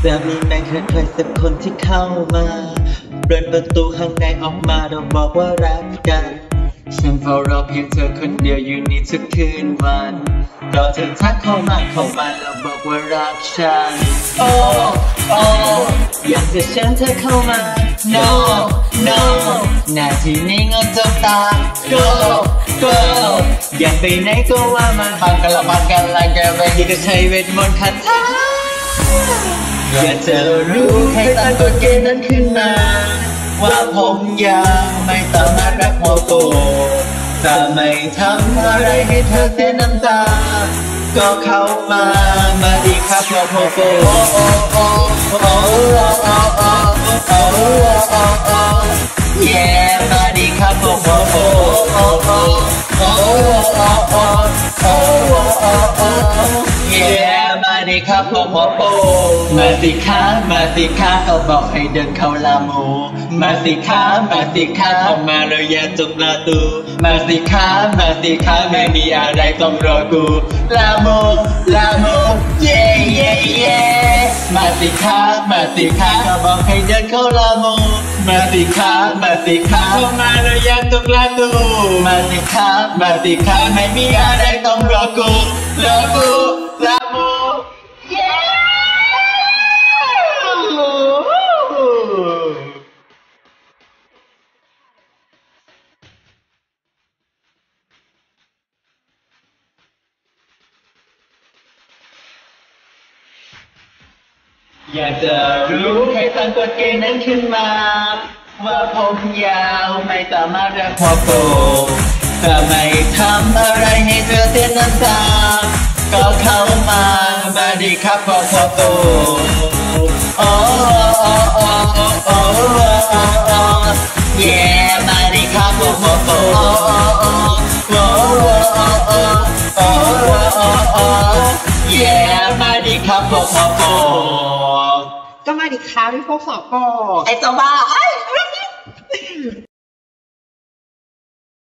แบบนี้แม่งเคยสักคนที่เข้ามาเปิดประตูข้างในออกมาเราบอกว่ารักกันฉันเฝ้ารอเพียงเธอคนเดียวอยู่นี่ทุกคืนวันรอเธอทักเข้ามาแล้วบอกว่ารักฉันโอ้อยากจะเชิญเธอเข้ามา no หน้าที่นี้งดจ้องตา go อยากไปไหนก็ว่ามาฟังกันละฟังกันละแกไปที่จะใช้เวทมนต์คาถาอยากจะรู้ให้ตั้งกฎเกณฑ์นั้นขึ้นมาว่าผมยังไม่สามารถรักหัวโตจะไม่ทำอะไรให้เธอเสียน้ำตาก็เข้ามาดีครับหัวโตyeah มาดีครับหัวโตyeah มาดีครับหัวโตมาสิคะเขาบอกให้เดินเข้าลาโมมาสิคะเข้ามาเลยอย่าจุกประตูมาสิคะไม่มีอะไรต้องรอกูลาโมเย่มาสิคะเขาบอกให้เดินเข้าลาโมมาสิคะเข้ามาเลยอย่าจุกประตูมาสิคะไม่มีอะไรต้องรอกูลาโมอยากจะรู้ให้ตั้งกฎเกณฑ์นั้นขึ้นมาว่าผมยาวไม่สามารถรักหัวโตถ้าไม่ทำอะไรให้เธอเสียน้ำตาก็เข้ามาดีครับหัวโตyeah มาดีครับหัวโตyeah มาดีครับหัวโตก็มาดิคะพี่พวกสอบก่อนไอ้เจ้าบ้า